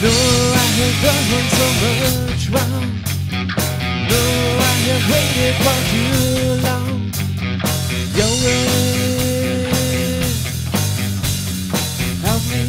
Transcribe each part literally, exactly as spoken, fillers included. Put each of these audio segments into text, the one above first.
I have done so much wrong. No, I have waited for too long. Your way, help me.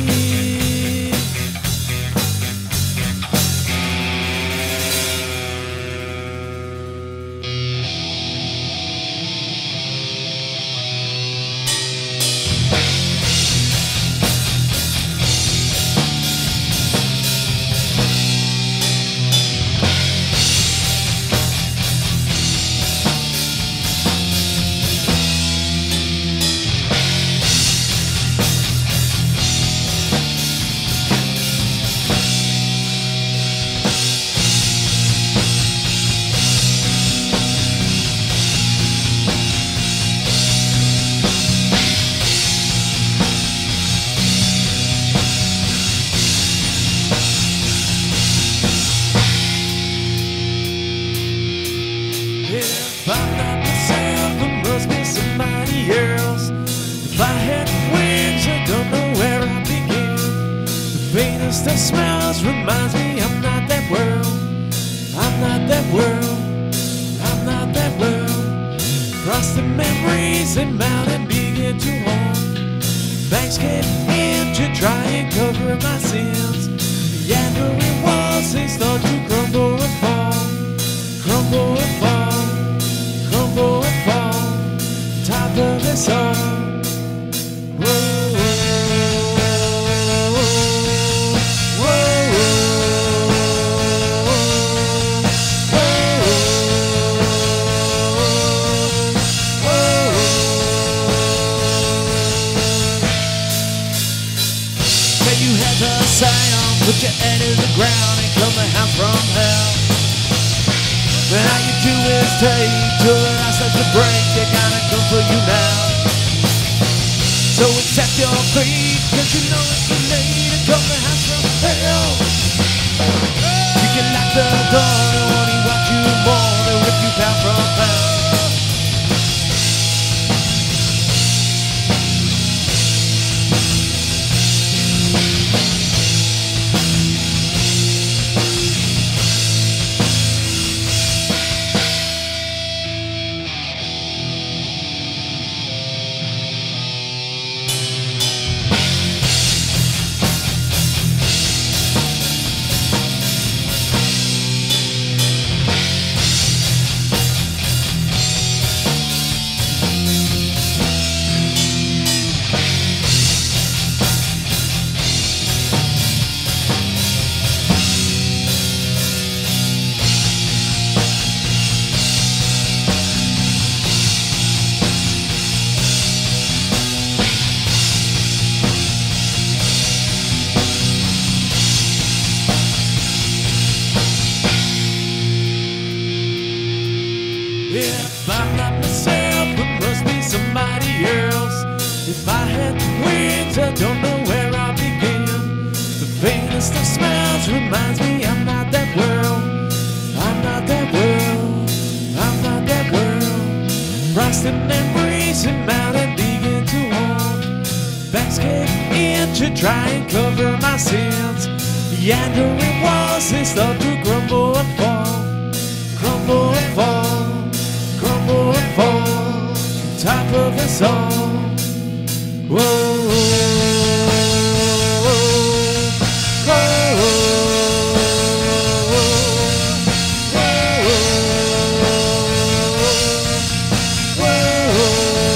If I'm not myself, it must be somebody else. If I had wings, I don't know where I begin. The faintest of smells reminds me I'm not that world. I'm not that world. I'm not that world. Cross the memories and mount and begin to haunt. Banks get in to try and cover my sins. The angry walls, they start to crumble and fall. Crumble and fall. Crumble and fall, top of this all. Whoa, whoa, whoa, whoa, whoa. Say you had the sound, put your head in the ground and come the house from hell. But all you do is take till the last starts to break. They gotta come for you now. So accept your fate, cause you know it's too late to come the house from hell. You can lock the door, they won't even watch you more. They'll rip you pound from pound. If I'm not myself, it must be somebody else. If I had wings, I don't know where I'll begin. The faintest of smells reminds me I'm not that world. I'm not that world. I'm not that world. Frosted memories and mount and begin to haunt. Backs cave in to try and cover my sins. The angry walls, they start to crumble and fall. Crumble and fall. Crumble and fall, top of us all. Whoa, whoa, whoa, whoa, whoa.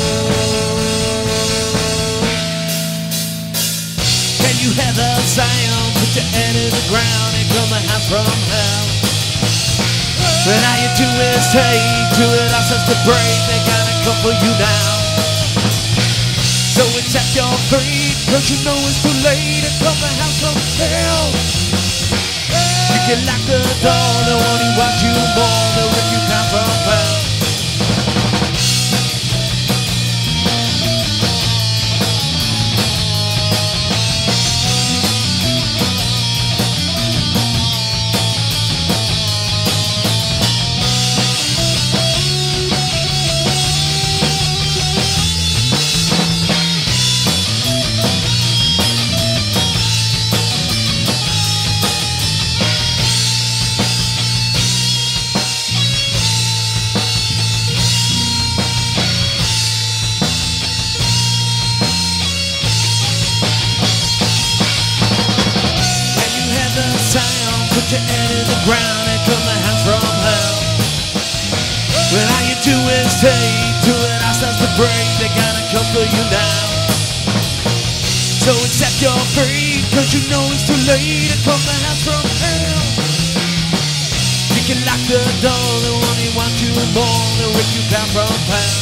Can you hear the sound? Put your head in the ground and come the house from hell. But all you do is take till it all starts to break. They gotta come for you now. So accept your fate, cause you know it's too late to come the house from hell. You can lock the door, they won't even watch you more. They'll rip you pound from pound. your head in the ground, and come the hounds from hell. Well, all you do is take to it, I starts to break. They gotta come for you now. So accept your fate, cause you know it's too late. And come the hounds from hell. You can lock the door, they only want you more. They'll rip you pound from pound.